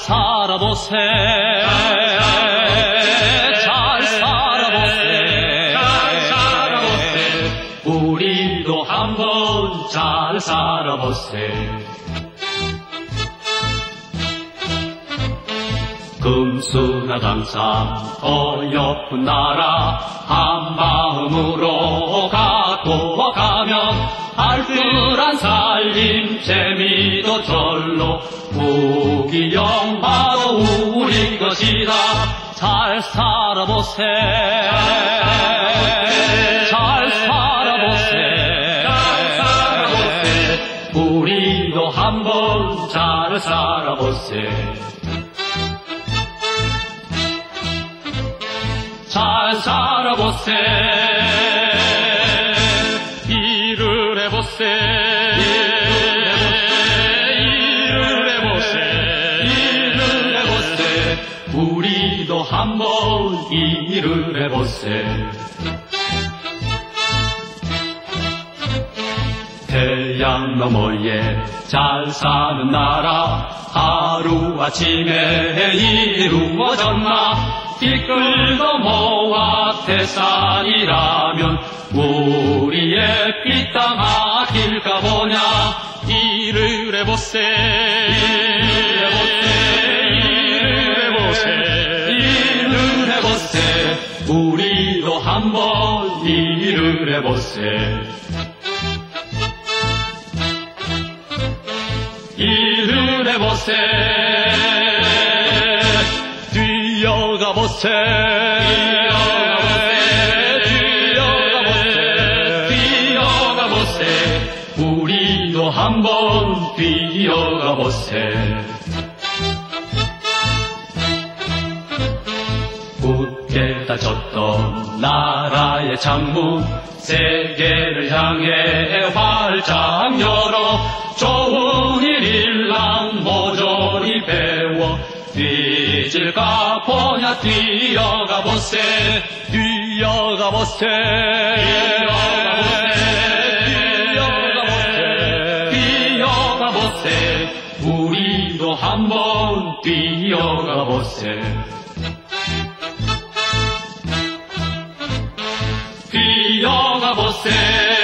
살아보세. 잘 살아보세. 우리도 한번 잘 살아보세. 금수나 강산 어여쁜 나라 한마음으로 갖고 가면 알뜰한 살림 재미도 절로 부귀영화도 우리 것이다. 잘 살아보세. 잘 살아보세. 우리도 한번 잘 살아보세. 잘 살아보세. 일을 해보세. 일을 해보세. 일을 해보세. 우리도 한번 일을 해보세. 태양 너머에 잘 사는 나라 하루아침에 이루어졌나. 티끌도 모아 태산이라면 우리의 피땀 아낄까 보냐. 일을 해보세. 일을 해보세. 일을 해보세. 우리도 한번 일을 해보세. 일을 해보세. 뛰어가보세. 뛰어가보세. 우리도 한번 뛰어가보세. 굳게 닫혔던 나라의 창문 세계를 향해 활짝 열어 좋은 일일랑 모조리 배워 뛰질까 보냐. 뛰어가보세. 뛰어가보세. 뛰어가보세. 우리도 한번 뛰어가보세. 뛰어가보세.